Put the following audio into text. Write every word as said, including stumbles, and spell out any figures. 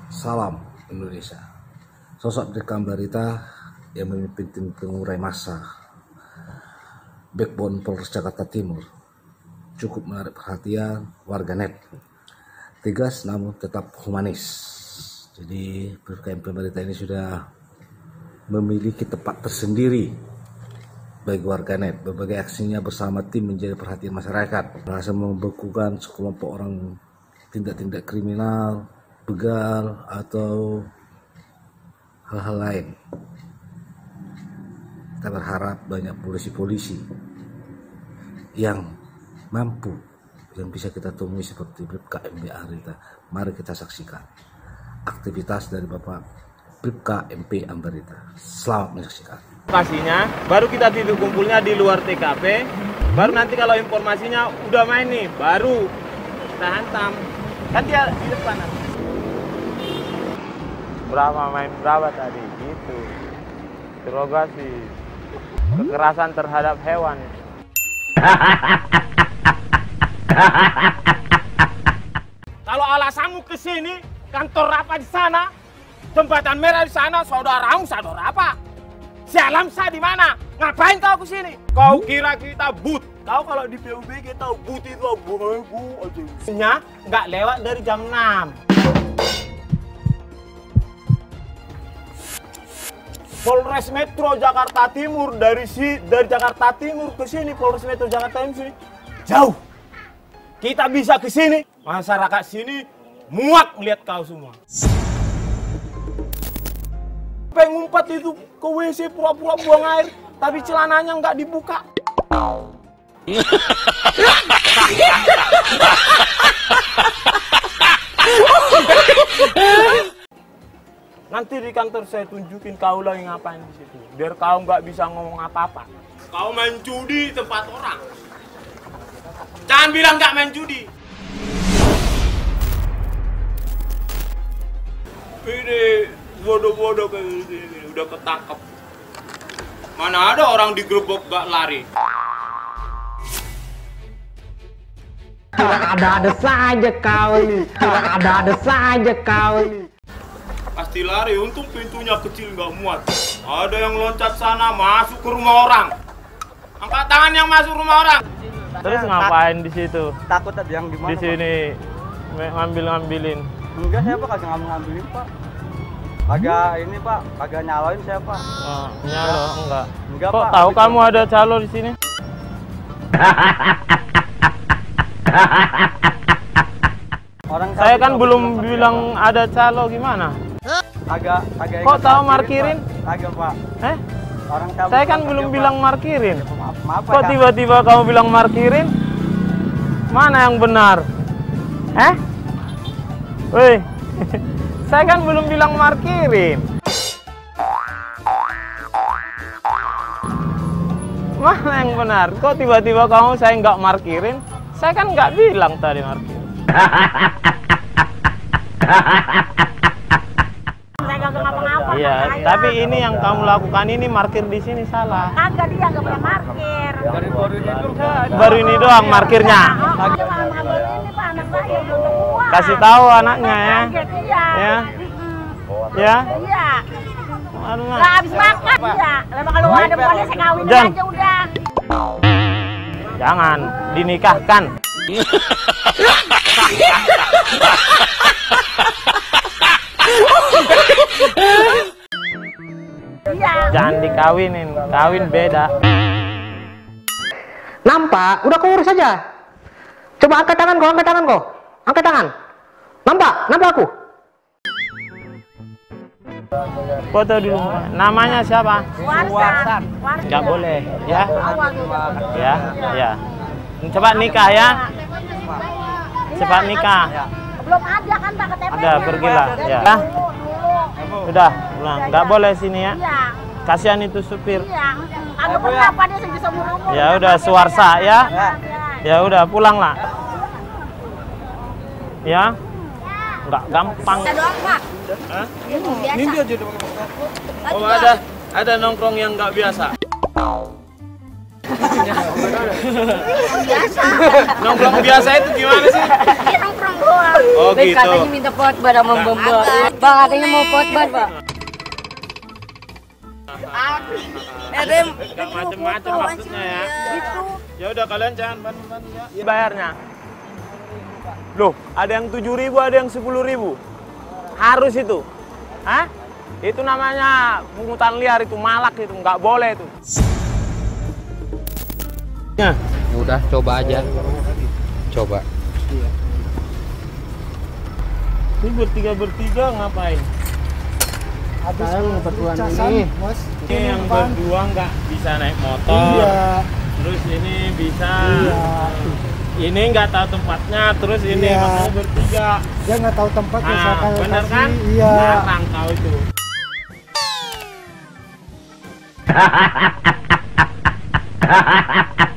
Salam Indonesia. Sosok Bribka Ambarita yang memimpin tim pengurai massa backbone Polres Jakarta Timur cukup menarik perhatian warganet. Tegas namun tetap humanis. Jadi Bribka Ambarita ini sudah memiliki tempat tersendiri bagi warganet. Berbagai aksinya bersama tim menjadi perhatian masyarakat. Berhasil membekukan sekelompok orang tindak-tindak kriminal, begal, atau hal-hal lain. Kita berharap banyak polisi-polisi yang mampu, yang bisa kita temui seperti Bribka Ambarita. Mari kita saksikan aktivitas dari Bapak Bribka M P Ambarita. Selamat menyaksikan. Lokasinya, baru kita titik kumpulnya di luar T K P. Baru nanti kalau informasinya udah main nih, baru kita hantam. Kan dia di depan. Berapa main berapa tadi? Gitu. Interogasi. Kekerasan terhadap hewan. Kalau alasanmu ke sini, kantor apa di sana? Jembatan merah di sana, saudaramu saudara apa? Si Alamsa di mana? Ngapain kau ke sini? Kau kira kita but? Kau kalau di P U B G tahu but itu abu-abu aja. Nggak lewat dari jam enam. Polres Metro Jakarta Timur dari si dari Jakarta Timur ke sini, Polres Metro Jakarta Timur sini jauh. Kita bisa ke sini, masyarakat sini muak melihat kau semua. Pengumpat itu ke W C pura-pura buang air, tapi celananya nggak dibuka. Nanti di kantor saya tunjukin kau lagi ngapain di situ, biar kau nggak bisa ngomong apa-apa. Kau main judi di tempat orang. Jangan bilang nggak main judi. Ini bodoh-bodoh kayak gini, udah ketangkep. Mana ada orang digerebek gak lari. Ada-ada saja kau ini, ada-ada saja kau ini. Pasti lari, untung pintunya kecil nggak muat. Ada yang loncat sana masuk ke rumah orang. Angkat tangan yang masuk rumah orang. Terus ngapain di situ? Takut ada yang gimana? Di sini ngambil-ngambilin. Enggak, saya Pak kagak ngambil-ngambilin Pak. Kagak ini Pak, kagak nyaloin saya Pak. Oh, nyalo enggak? Enggak Kok Pak. tahu kamu ada calo di sini? Orang Saya kan belum bilang ada calo, gimana? Kagak, kagak. Kok tahu markirin? Kagak Pak. Eh? Orang Saya kan belum bilang markirin. Maaf, maaf Kok tiba-tiba kamu bilang markirin? Mana yang benar? Eh? Woi. Saya kan belum bilang markirin. Mana yang benar? Kok tiba-tiba kamu saya nggak markirin? Saya kan nggak bilang tadi markirin. Saya nggak ngapa-ngapa. Iya, tapi ini yang kamu lakukan ini markir di sini salah. Kagak, dia nggak boleh markir. Baru ini doang markirnya. Oh, dia malah ngambil ini Pak, anak saya udah tua. Kasih tahu anaknya ya. Kaget, iya. Ya. Mm-mm. Ya. Iya. Aduh, Mak. Nggak habis makan. Iya. Memang kalau ada boleh saya kawin Jan. aja udah. Jangan dinikahkan. Iya. Jangan dikawinin, kawin beda. Nampak? Udah kau urus saja. Coba angkat tangan kau, angkat tangan kau. Angkat tangan. Nampak? Nampak aku? Foto dulu. Namanya siapa? Warsan. Nggak boleh, ya. Awal gitu. Ya, ya. Cepat nikah ya. Cepat nikah. Belum ada kan Pak K T P-nya. Ada, pergilah. Dari Ya. dulu, dulu. Udah, pulang. Nggak boleh sini ya. Iya. Kasihan itu supir. Iya. Kagak pernah Pak dia segitu umur. Ya udah, Suwarsa ya. Ya udah, pulang lah. Ya. Nggak gampang. Kita doang Pak. Hah? Biasa. Ini dia jadi Oh, ada ada nongkrong yang nggak biasa. Biasa. Nongkrong biasa itu gimana sih? Nongkrong doang. Oh Bang, gitu. katanya minta potbar sama Mbak Mbak. Bang, katanya mau potbar, Pak. Ada yang Gak macem-macem maksudnya ya. gitu. Ya udah kalian jangan ban-ban ya. Bayarnya. Loh, ada yang tujuh ribu, ada yang sepuluh ribu. Harus itu. Hah? Itu namanya pungutan liar, itu malak, itu nggak boleh itu. Ya. Udah, coba aja. Coba. Ini bertiga-bertiga ngapain? Saya berdua ini, Mas. Ini yang berdua nggak bisa naik motor. Iya. Terus ini bisa. Iya. Ini nggak tahu tempatnya. Terus ini Iya. makanya bertiga. Dia nggak tahu tempat yang saya Nah, benar kasih. kan? Iya. Jarang tahu itu. Hahaha.